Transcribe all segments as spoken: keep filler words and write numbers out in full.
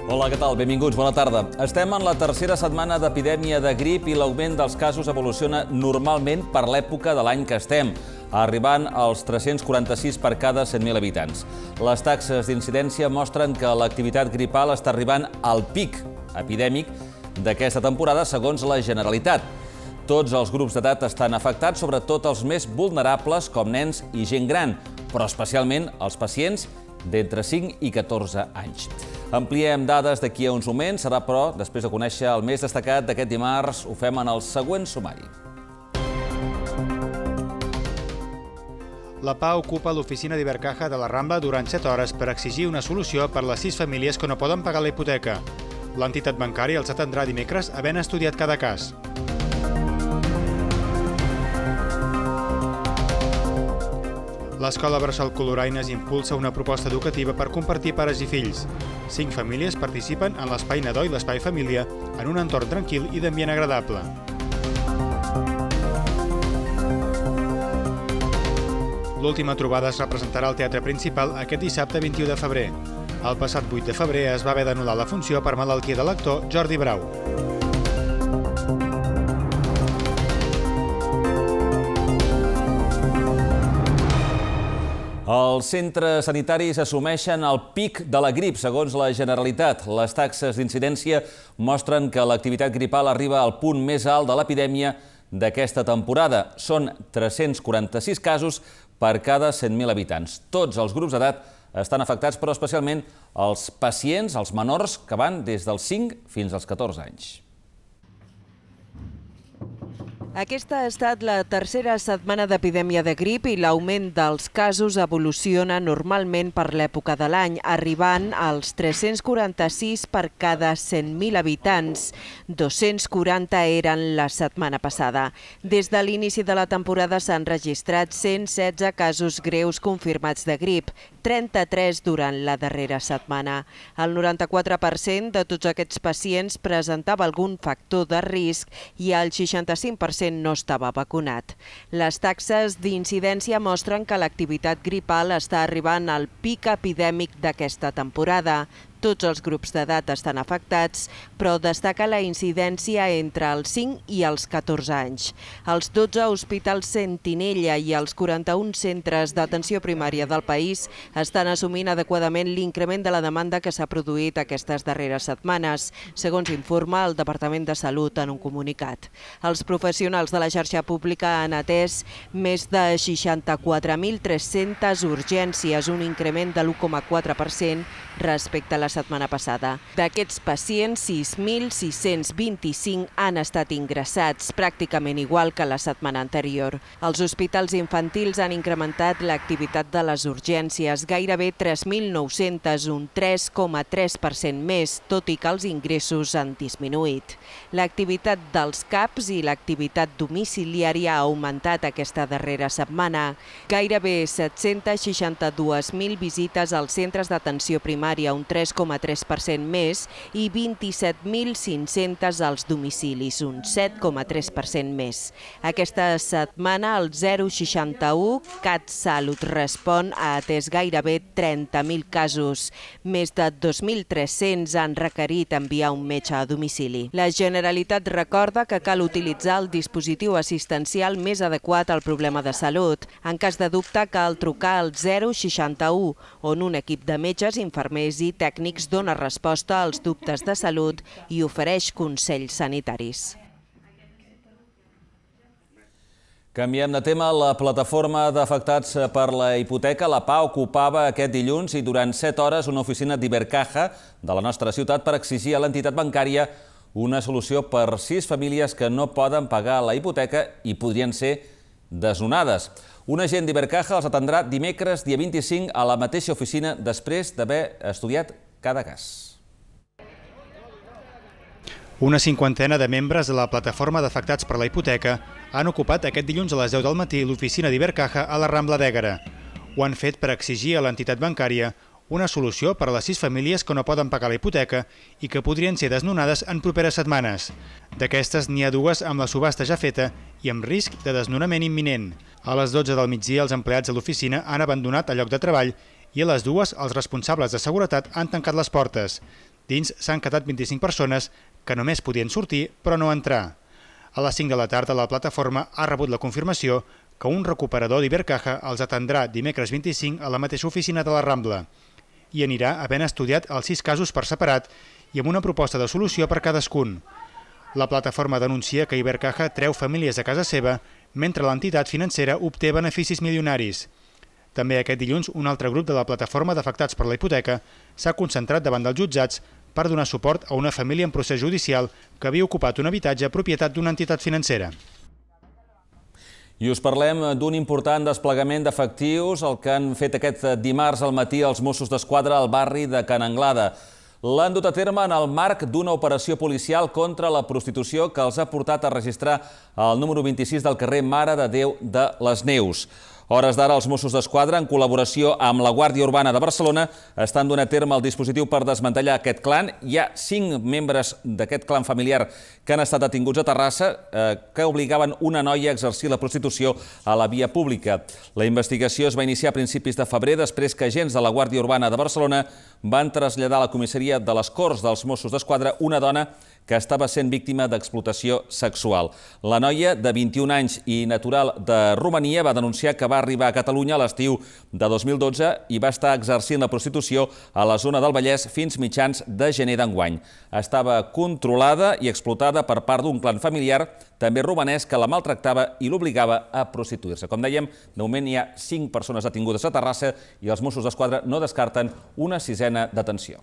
Hola, què tal? Benvinguts, bona tarda. Estem en la tercera setmana d'epidèmia de grip i l'augment dels casos evoluciona normalment per l'època de l'any que estem, arribant als tres-cents quaranta-sis per cada cent mil habitants. Les taxes d'incidència mostren que l'activitat gripal està arribant al pic epidèmic d'aquesta temporada, segons la Generalitat. Tots els grups d'edat estan afectats, sobretot els més vulnerables, com nens i gent gran, però especialment els pacients d'entre cinc i catorze anys. Ampliem dades d'aquí a uns moments, serà però, després de conèixer el més destacat d'aquest dimarts, ho fem en el següent sumari. La Pah ocupa l'oficina d'Ibercaja de la Rambla durant set hores per exigir una solució per les sis famílies que no poden pagar la hipoteca. L'entitat bancària els atendrà dimecres havent estudiat cada cas. L'escola Bressol Coloraines impulsa una proposta educativa per compartir pares i fills. Cinc famílies participen en l'espai nadó i l'espai família en un entorn tranquil i d'ambient agradable. L'última trobada es representarà al Teatre Principal aquest dissabte vint-i-u de febrer. El passat vuit de febrer es va haver d'anul·lar la funció per malaltia de l'actor Jordi Brau. Els centres sanitaris assumeixen el pic de la grip, segons la Generalitat. Les taxes d'incidència mostren que l'activitat gripal arriba al punt més alt de l'epidèmia d'aquesta temporada. Són tres-cents quaranta-sis casos per cada cent mil habitants. Tots els grups d'edat estan afectats, però especialment els pacients, els menors, que van des dels cinc fins als catorze anys. Aquesta ha estat la tercera setmana d'epidèmia de grip i l'augment dels casos evoluciona normalment per l'època de l'any, arribant als tres-cents quaranta-sis per cada cent mil habitants. dos-cents quaranta eren la setmana passada. Des de l'inici de la temporada s'han registrat cent setze casos greus confirmats de grip, trenta-tres durant la darrera setmana. El noranta-quatre per cent de tots aquests pacients presentava algun factor de risc i el seixanta-cinc per cent no estava vacunat. Les taxes d'incidència mostren que l'activitat gripal està arribant al pic epidèmic d'aquesta temporada. Tots els grups d'edat estan afectats, però destaca la incidència entre els cinc i els catorze anys. Els dotze hospitals Sentinella i els quaranta-un centres d'atenció primària del país estan assumint adequadament l'increment de la demanda que s'ha produït aquestes darreres setmanes, segons informa el Departament de Salut en un comunicat. Els professionals de la xarxa pública han atès més de seixanta-quatre mil tres-centes urgències, un increment de l'u coma quatre per cent respecte a la setmana passada. D'aquests pacients, sis mil sis-cents vint-i-cinc han estat ingressats, pràcticament igual que la setmana anterior. Els hospitals infantils han incrementat l'activitat de les urgències, gairebé tres mil nou-centes, un tres coma tres per cent més, tot i que els ingressos han disminuït. L'activitat dels CAPs i l'activitat domiciliària ha augmentat aquesta darrera setmana. Gairebé set-cents seixanta-dos mil visites als centres d'atenció primària, un tres coma tres per cent més, i vint-i-set mil cinc-cents als domicilis, un set coma tres per cent més. Aquesta setmana el zero seixanta-u CatSalut Respon ha atès gairebé trenta mil casos. Més de dos mil tres-cents han requerit enviar un metge a domicili. La Generalitat recorda que cal utilitzar el dispositiu assistencial més adequat al problema de salut. En cas de dubte cal trucar al zero seixanta-u, on un equip de metges, infermers i tècnics dona resposta als dubtes de salut i ofereix consells sanitaris. Canviem de tema. La plataforma d'afectats per la hipoteca, la Pah, ocupava aquest dilluns i durant set hores una oficina d'Ibercaja de la nostra ciutat per exigir a l'entitat bancària una solució per sis famílies que no poden pagar la hipoteca i podrien ser desnonades. Un agent d'Ibercaja els atendrà dimecres, dia vint-i-cinc, a la mateixa oficina després d'haver estudiat cada cas. Una cinquantena de membres de la plataforma d'afectats per la hipoteca han ocupat aquest dilluns a les deu del matí l'oficina d'Ibercaja a la Rambla d'Ègara. Ho han fet per exigir a l'entitat bancària una solució per a les sis famílies que no poden pagar la hipoteca i que podrien ser desnonades en properes setmanes. D'aquestes n'hi ha dues amb la subhasta ja feta i amb risc de desnonament imminent. A les dotze del migdia els empleats de l'oficina han abandonat el lloc de treball i a les dues els responsables de seguretat han tancat les portes. Dins s'han quedat vint-i-cinc persones que només podien sortir però no entrar. A les cinc de la tarda la plataforma ha rebut la confirmació que un recuperador d'Ibercaja els atendrà dimecres vint-i-cinc a la mateixa oficina de la Rambla i anirà havent estudiat els sis casos per separat i amb una proposta de solució per cadascun. La plataforma denuncia que Ibercaja treu famílies a casa seva mentre l'entitat financera obté beneficis milionaris. També aquest dilluns un altre grup de la plataforma d'afectats per la hipoteca s'ha concentrat davant dels jutjats per donar suport a una família en procés judicial que havia ocupat un habitatge propietat d'una entitat financera. I us parlem d'un important desplegament d'efectius, el que han fet aquest dimarts al matí els Mossos d'Esquadra al barri de Can Anglada. L'han dut a terme en el marc d'una operació policial contra la prostitució que els ha portat a registrar el número vint-i-sis del carrer Mare de Déu de les Neus. A hores d'ara, els Mossos d'Esquadra, en col·laboració amb la Guàrdia Urbana de Barcelona, estan donant a terme el dispositiu per desmantellar aquest clan. Hi ha cinc membres d'aquest clan familiar que han estat detinguts a Terrassa, que obligaven una noia a exercir la prostitució a la via pública. La investigació es va iniciar a principis de febrer, després que agents de la Guàrdia Urbana de Barcelona van traslladar a la comissaria de les Corts dels Mossos d'Esquadra una dona que estava sent víctima d'explotació sexual. La noia, de vint-i-un anys i natural de Romania, va denunciar que va arribar a Catalunya a l'estiu de dos mil dotze i va estar exercint la prostitució a la zona del Vallès fins mitjans de gener d'enguany. Estava controlada i explotada per part d'un clan familiar, també romanès, que la maltractava i l'obligava a prostituir-se. Com dèiem, de moment hi ha cinc persones detingudes a Terrassa i els Mossos d'Esquadra no descarten una sisena detenció.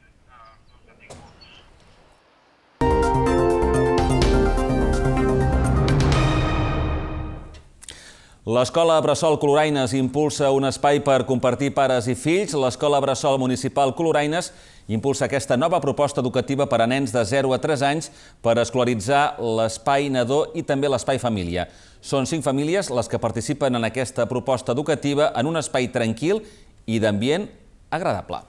L'Escola Bressol Coloraines impulsa un espai per compartir pares i fills. L'Escola Bressol Municipal Coloraines impulsa aquesta nova proposta educativa per a nens de zero a tres anys per escolaritzar l'espai nadó i també l'espai família. Són cinc famílies les que participen en aquesta proposta educativa en un espai tranquil i d'ambient agradable.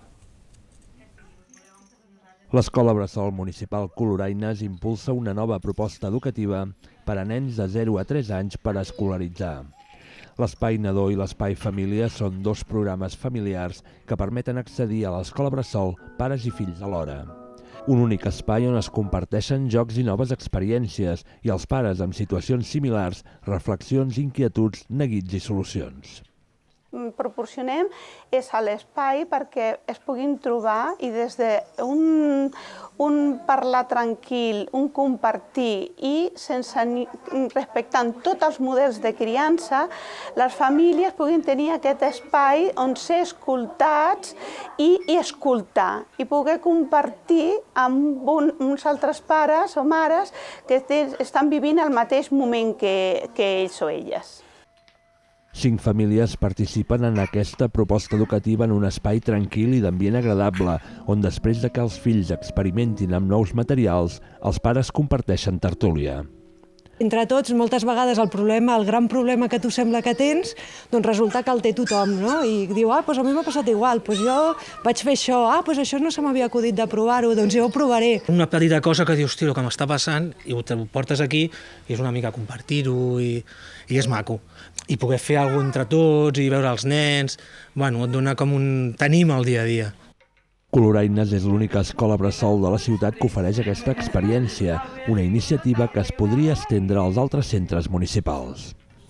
L'Escola Bressol Municipal Coloraines impulsa una nova proposta educativa per a nens de zero a tres anys per escolaritzar. L'Espai Nadó i l'Espai Família són dos programes familiars que permeten accedir a l'Escola Bressol pares i fills alhora. Un únic espai on es comparteixen jocs i noves experiències i els pares amb situacions similars, reflexions, inquietuds, neguits i solucions. Proporcionem és a l'espai perquè es puguin trobar i des d'un un parlar tranquil, un compartir i sense respectant tots els models de criança, les famílies puguin tenir aquest espai on ser escoltats i, i escoltar i poder compartir amb un, uns altres pares o mares que estan vivint el mateix moment que, que ells o elles. Cinc famílies participen en aquesta proposta educativa en un espai tranquil i d'ambient agradable, on després de que els fills experimentin amb nous materials, els pares comparteixen tertúlia. Entre tots, moltes vegades el problema, el gran problema que tu sembla que tens, doncs resulta que el té tothom, no? I diu, ah, doncs a mi m'ha passat igual, doncs jo vaig fer això, ah, doncs això no se m'havia acudit de provar-ho, doncs jo ho provaré. Una petita cosa que dius, tio, el que m'està passant, i ho portes aquí, i és una mica compartir-ho, i, i és maco. I poder fer alguna cosa entre tots, i veure els nens, bueno, et dona com un... t'anima el dia a dia. Coloraines és l'única escola bressol de la ciutat que ofereix aquesta experiència, una iniciativa que es podria estendre als altres centres municipals.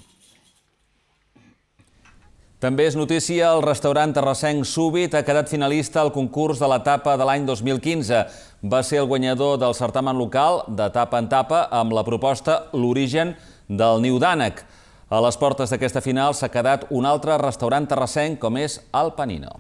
També és notícia el restaurant terrassenc Súbit ha quedat finalista al concurs de l'etapa de l'any dos mil quinze. Va ser el guanyador del certamen local de tapa en tapa amb la proposta L'origen del niu d'ànec. A les portes d'aquesta final s'ha quedat un altre restaurant terrassenc com és el Panino.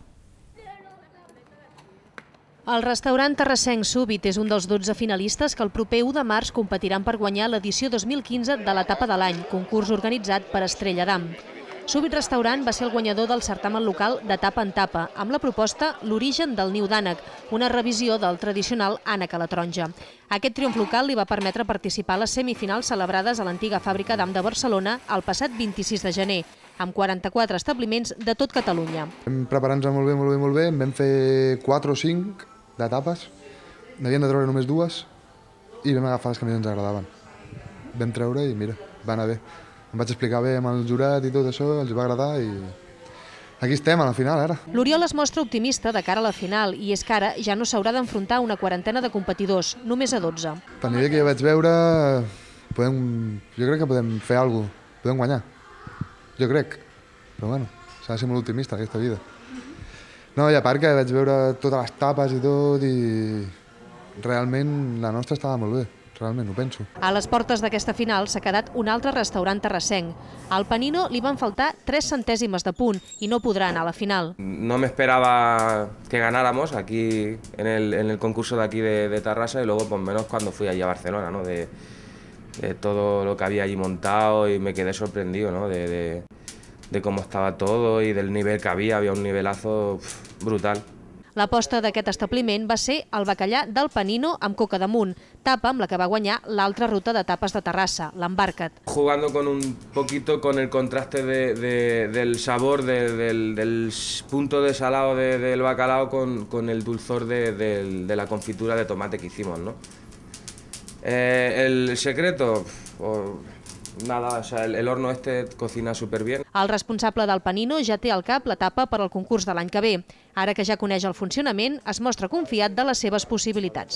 El restaurant terrassenc Súbit és un dels dotze finalistes que el proper u de març competiran per guanyar l'edició dos mil quinze de l'etapa de l'any, concurs organitzat per Estrella d'Am. Súbit Restaurant va ser el guanyador del certamen local de tapa en tapa, amb la proposta L'origen del niu d'ànec, una revisió del tradicional ànec a la taronja. Aquest triomf local li va permetre participar a les semifinals celebrades a l'antiga fàbrica d'Am de Barcelona el passat vint-i-sis de gener, amb quaranta-quatre establiments de tot Catalunya. Vam preparar-nos molt bé, molt bé, molt bé. En vam fer quatre o cinc d'etapes. N'havien de treure només dues i vam agafar les que més ens agradaven. Vam treure i mira, va anar bé. Em vaig explicar bé amb el jurat i tot això, els va agradar i Aquí estem, a la final, ara. L'Oriol es mostra optimista de cara a la final i és que ara ja no s'haurà d'enfrontar una quarantena de competidors, només a dotze. Pel nivell que jo vaig veure, podem, jo crec que podem fer alguna cosa, podem guanyar. Jo crec, però bueno, s'ha de ser molt optimista aquesta vida. No, i a part que vaig veure totes les tapes i tot i realment la nostra estava molt bé. Realment, ho penso. A les portes d'aquesta final s'ha quedat un altre restaurant terrassenc. Al Panino li van faltar tres centèsimes de punt i no podrà anar a la final. No me esperaba que ganáramos aquí en el, en el concurso de aquí de, de Tarrasa y luego pues menos cuando fui allí a Barcelona, ¿no? De, de todo lo que había allí montado y me quedé sorprendido, ¿no? De, de, de cómo estaba todo y del nivel que había, había un nivelazo pff, brutal. L'aposta d'aquest establiment va ser el bacallà del Panino amb coca damunt, tapa amb la que va guanyar l'altra ruta de tapes de Terrassa, l'Embarca't. Jugando con un poquito con el contraste de, de, del sabor de, del, del punto de salado de, del bacalao con, con el dulzor de, de, de la confitura de tomate que hicimos, ¿no? Eh, el secreto... Oh, nada, o sea, el, el horno este cocina súper bien. El responsable del Panino ja té al cap la tapa per al concurs de l'any que ve. Ara que ja coneix el funcionament, es mostra confiat de les seves possibilitats.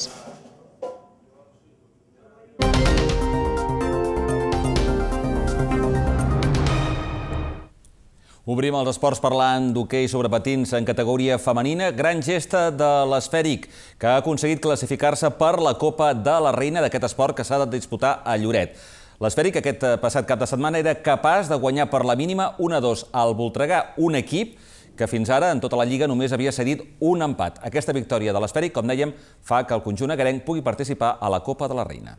Obrim els esports parlant d'hoquei sobre patins en categoria femenina. Gran gesta de l'Esfèric, que ha aconseguit classificar-se per la Copa de la Reina d'aquest esport que s'ha de disputar a Lloret. L'Esfèric aquest passat cap de setmana era capaç de guanyar per la mínima un a dos al Voltregà, un equip que fins ara en tota la Lliga només havia cedit un empat. Aquesta victòria de l'Esfèric, com dèiem, fa que el conjunt agarenc pugui participar a la Copa de la Reina.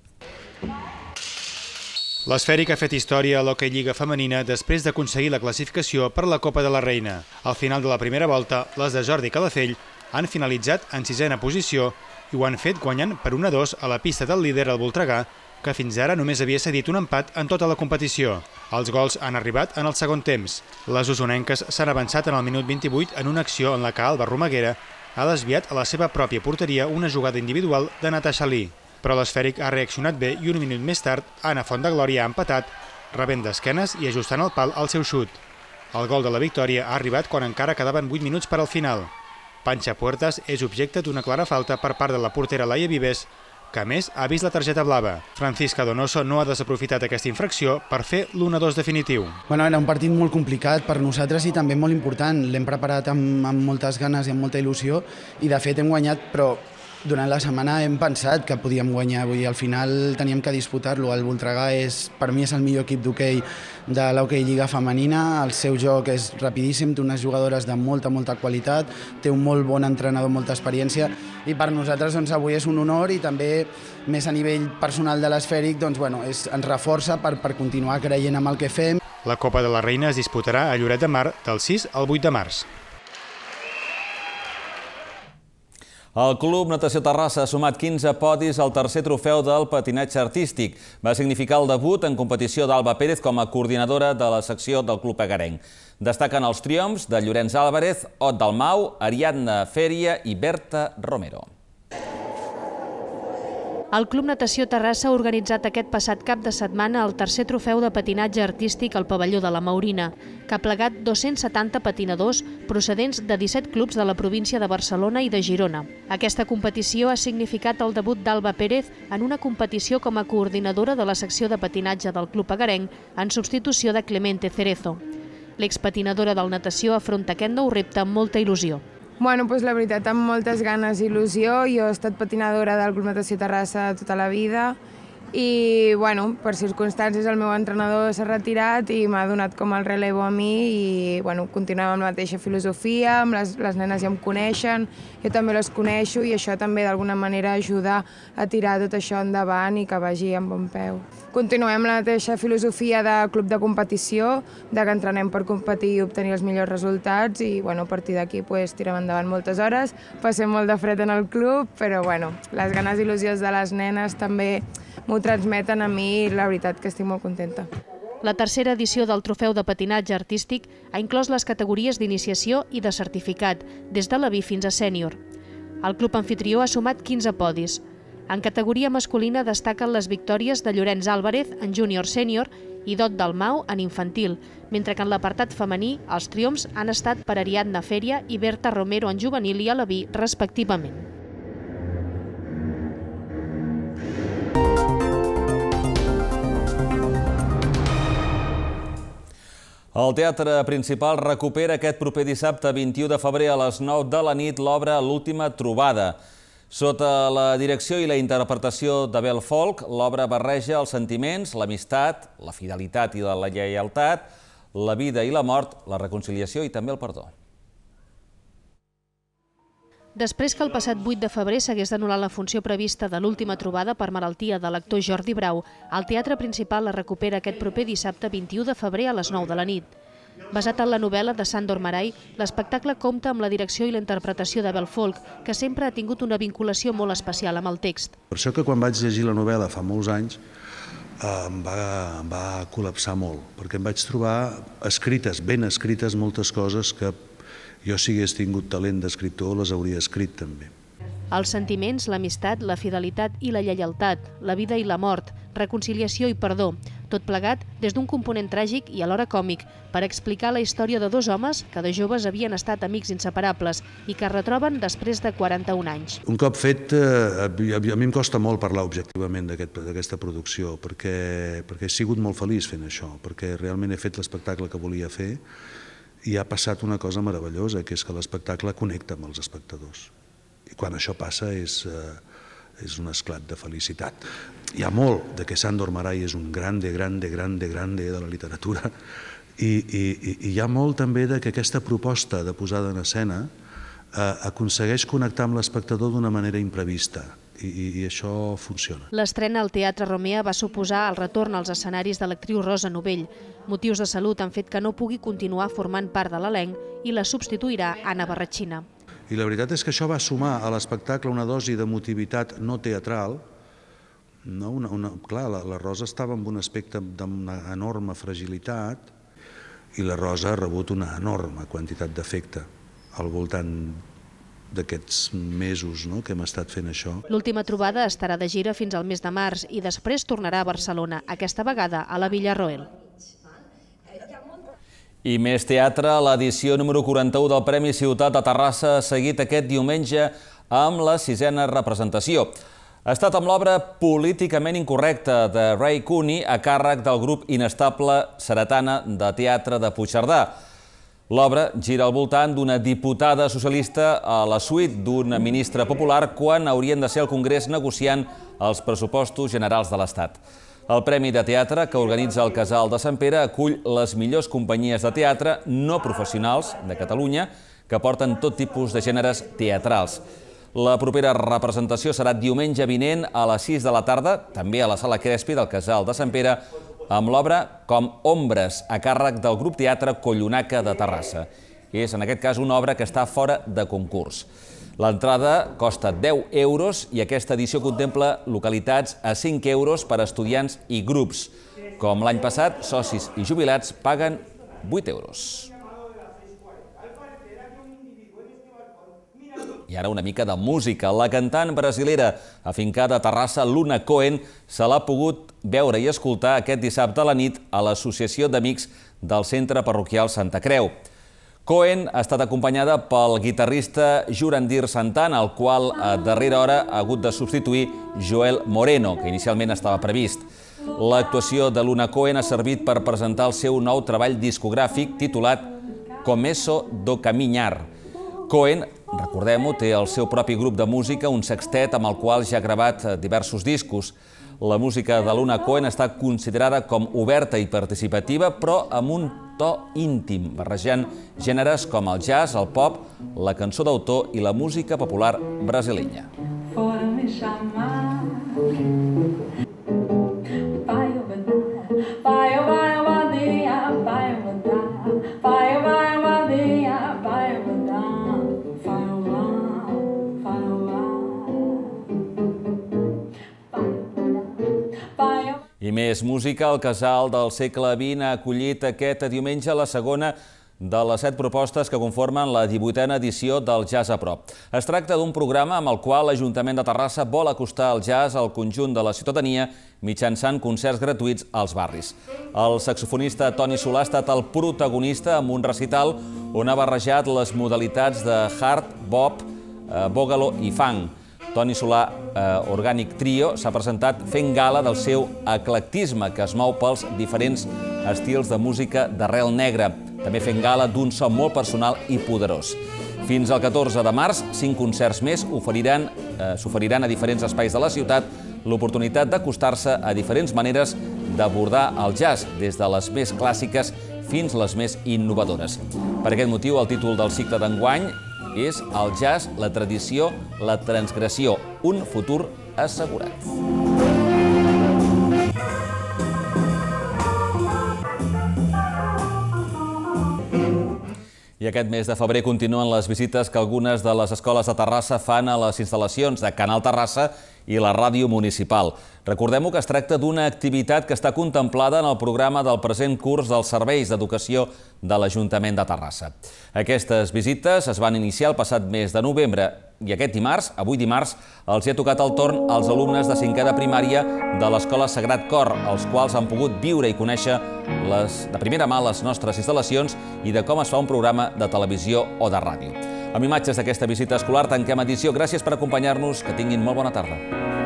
L'Esfèric ha fet història a l'hoquei Lliga femenina després d'aconseguir la classificació per la Copa de la Reina. Al final de la primera volta, les de Jordi Calafell han finalitzat en sisena posició i ho han fet guanyant per un a dos a la pista del líder, el Voltregà, que fins ara només havia cedit un empat en tota la competició. Els gols han arribat en el segon temps. Les usonenques s'han avançat en el minut vint-i-vuit en una acció en la que Alba Romaguera ha desviat a la seva pròpia porteria una jugada individual de Natasha Lee. Però l'Esfèric ha reaccionat bé i un minut més tard Anna Fontdeglòria ha empatat, rebent d'esquenes i ajustant el pal al seu xut. El gol de la victòria ha arribat quan encara quedaven vuit minuts per al final. Panxa Puertas és objecte d'una clara falta per part de la portera Laia Vives, que a més ha vist la targeta blava. Francisca Donoso no ha desaprofitat aquesta infracció per fer l'un a dos definitiu. Bueno, era un partit molt complicat per nosaltres i també molt important. L'hem preparat amb, amb moltes ganes i amb molta il·lusió i de fet hem guanyat, però durant la setmana hem pensat que podíem guanyar. Vull dir, al final teníem que disputar-lo. El Voltregà és, per mi és el millor equip d'hoquei de l'hoquei Lliga femenina. El seu joc és rapidíssim, té unes jugadores de molta, molta qualitat, té un molt bon entrenador, molta experiència i per nosaltres doncs, avui és un honor i també més a nivell personal de l'Esfèric doncs, bueno, és, ens reforça per, per continuar creient en el que fem. La Copa de la Reina es disputarà a Lloret de Mar del sis al vuit de març. El Club Natació Terrassa ha sumat quinze podis al tercer trofeu del patinatge artístic. Va significar el debut en competició d'Alba Pérez com a coordinadora de la secció del Club agarenc. Destaquen els triomfs de Llorenç Álvarez, Ot Dalmau, Ariadna Fèria i Berta Romero. El Club Natació Terrassa ha organitzat aquest passat cap de setmana el tercer trofeu de patinatge artístic al pavelló de la Maurina, que ha plegat dos-cents setanta patinadors procedents de disset clubs de la província de Barcelona i de Girona. Aquesta competició ha significat el debut d'Alba Pérez en una competició com a coordinadora de la secció de patinatge del Club agarenc en substitució de Clemente Cerezo. L'expatinadora del natació afronta aquest nou repte amb molta il·lusió. Bueno, doncs la veritat, amb moltes ganes i il·lusió. Jo he estat patinadora del Club Natació Terrassa tota la vida i, bueno, per circumstàncies el meu entrenador s'ha retirat i m'ha donat com el relevo a mi i, bueno, continuem amb la mateixa filosofia, amb les, les nenes ja em coneixen, jo també les coneixo i això també d'alguna manera ajuda a tirar tot això endavant i que vagi amb bon peu. Continuem la mateixa filosofia de club de competició, de que entrenem per competir i obtenir els millors resultats i, bueno, a partir d'aquí pues, tirem endavant moltes hores, passem molt de fred en el club, però, bueno, les ganes i il·lusions de les nenes també m'ho transmeten a mi i la veritat que estic molt contenta. La tercera edició del trofeu de patinatge artístic ha inclòs les categories d'iniciació i de certificat, des de la B fins a sènior. El club anfitrió ha sumat quinze podis. En categoria masculina destaquen les victòries de Llorenç Álvarez en júnior sènior i Dot Dalmau en infantil, mentre que en l'apartat femení els triomfs han estat per Ariadna Feria i Berta Romero en juvenil i aleví, respectivament. El Teatre Principal recupera aquest proper dissabte vint-i-u de febrer a les nou de la nit l'obra L'última trobada. Sota la direcció i la interpretació d'Abel Folk, l'obra barreja els sentiments, l'amistat, la fidelitat i la lleialtat, la vida i la mort, la reconciliació i també el perdó. Després que el passat vuit de febrer s'hagués d'anul·lar la funció prevista de l'última trobada per malaltia de l'actor Jordi Brau, el Teatre Principal la recupera aquest proper dissabte vint-i-u de febrer a les nou de la nit. Basat en la novel·la de Sándor Márai, l'espectacle compta amb la direcció i la interpretació d'Abel Folk, que sempre ha tingut una vinculació molt especial amb el text. Per això que quan vaig llegir la novel·la fa molts anys em va, em va col·lapsar molt, perquè em vaig trobar escrites, ben escrites, moltes coses que jo, si hagués tingut talent d'escriptor, les hauria escrit també. Els sentiments, l'amistat, la fidelitat i la lleialtat, la vida i la mort, reconciliació i perdó, tot plegat des d'un component tràgic i alhora còmic, per explicar la història de dos homes que de joves havien estat amics inseparables i que es retroben després de quaranta-un anys. Un cop fet, a mi em costa molt parlar objectivament d'aquesta producció, perquè he sigut molt feliç fent això, perquè realment he fet l'espectacle que volia fer i ha passat una cosa meravellosa, que és que l'espectacle connecta amb els espectadors. I quan això passa és, és un esclat de felicitat. Hi ha molt de que Sándor Márai és un grande, grande, grande, grande de la literatura i, i, i hi ha molt també de que aquesta proposta de posada en escena eh, aconsegueix connectar amb l'espectador d'una manera imprevista. I, i, i això funciona. L'estrena al Teatre Romea va suposar el retorn als escenaris de l'actriu Rosa Novell. Motius de salut han fet que no pugui continuar formant part de l'elenc i la substituirà Anna Barratxina. I la veritat és que això va sumar a l'espectacle una dosi d'emotivitat no teatral. No? Una, una, clar, la, la Rosa estava en un aspecte d'una enorme fragilitat i la Rosa ha rebut una enorme quantitat d'afecte al voltant d'aquests mesos no, que hem estat fent això. L'última trobada estarà de gira fins al mes de març i després tornarà a Barcelona, aquesta vegada a la Villarroel. I més teatre, l'edició número quaranta-u del Premi Ciutat de Terrassa ha seguit aquest diumenge amb la sisena representació. Ha estat amb l'obra Políticament incorrecta de Ray Cooney a càrrec del grup inestable Ceretana de Teatre de Puigcerdà. L'obra gira al voltant d'una diputada socialista a la suite d'un ministre popular quan haurien de ser al Congrés negociant els pressupostos generals de l'Estat. El Premi de Teatre que organitza el Casal de Sant Pere acull les millors companyies de teatre no professionals de Catalunya que porten tot tipus de gèneres teatrals. La propera representació serà diumenge vinent a les sis de la tarda, també a la Sala Crespi del Casal de Sant Pere, amb l'obra Com Ombres, a càrrec del grup teatre Collonaca de Terrassa. És, en aquest cas, una obra que està fora de concurs. L'entrada costa deu euros i aquesta edició contempla localitats a cinc euros per a estudiants i grups. Com l'any passat, socis i jubilats paguen vuit euros. I ara una mica de música. La cantant brasilera afincada a Terrassa, Luna Cohen, se l'ha pogut veure i escoltar aquest dissabte a la nit a l'Associació d'Amics del Centre Parroquial Santa Creu. Cohen ha estat acompanyada pel guitarrista Jurandir Santana, el qual a darrera hora ha hagut de substituir Joel Moreno, que inicialment estava previst. L'actuació de Luna Cohen ha servit per presentar el seu nou treball discogràfic titulat Começo do Caminhar. Cohen, recordem-ho, té el seu propi grup de música, un sextet amb el qual ja ha gravat diversos discos. La música de Luna Cohen està considerada com oberta i participativa, però amb un to íntim, barrejant gèneres com el jazz, el pop, la cançó d'autor i la música popular brasilenya. I més música, el Casal del segle vint ha acollit aquest diumenge la segona de les set propostes que conformen la divuitena edició del Jazz a Prop. Es tracta d'un programa amb el qual l'Ajuntament de Terrassa vol acostar el jazz al conjunt de la ciutadania mitjançant concerts gratuïts als barris. El saxofonista Toni Solà ha estat el protagonista amb un recital on ha barrejat les modalitats de hard, bop, bògalo i funk. Toni Solà, Organic Trio, s'ha presentat fent gala del seu eclectisme que es mou pels diferents estils de música d'arrel negra, també fent gala d'un so molt personal i poderós. Fins al catorze de març, cinc concerts més s'oferiran a diferents espais de la ciutat l'oportunitat d'acostar-se a diferents maneres d'abordar el jazz, des de les més clàssiques fins les més innovadores. Per aquest motiu, el títol del cicle d'enguany és El jazz, la tradició, la transgressió, un futur assegurat. I aquest mes de febrer continuen les visites que algunes de les escoles de Terrassa fan a les instal·lacions de Canal Terrassa i la ràdio municipal. Recordem-ho que es tracta d'una activitat que està contemplada en el programa del present curs dels serveis d'educació de l'Ajuntament de Terrassa. Aquestes visites es van iniciar el passat mes de novembre i aquest dimarts, avui dimarts, els hi ha tocat el torn als alumnes de cinquè de primària de l'Escola Sagrat Cor, els quals han pogut viure i conèixer de primera mà les nostres instal·lacions i de com es fa un programa de televisió o de ràdio. Amb imatges d'aquesta visita escolar tanquem edició. Gràcies per acompanyar-nos. Que tinguin molt bona tarda.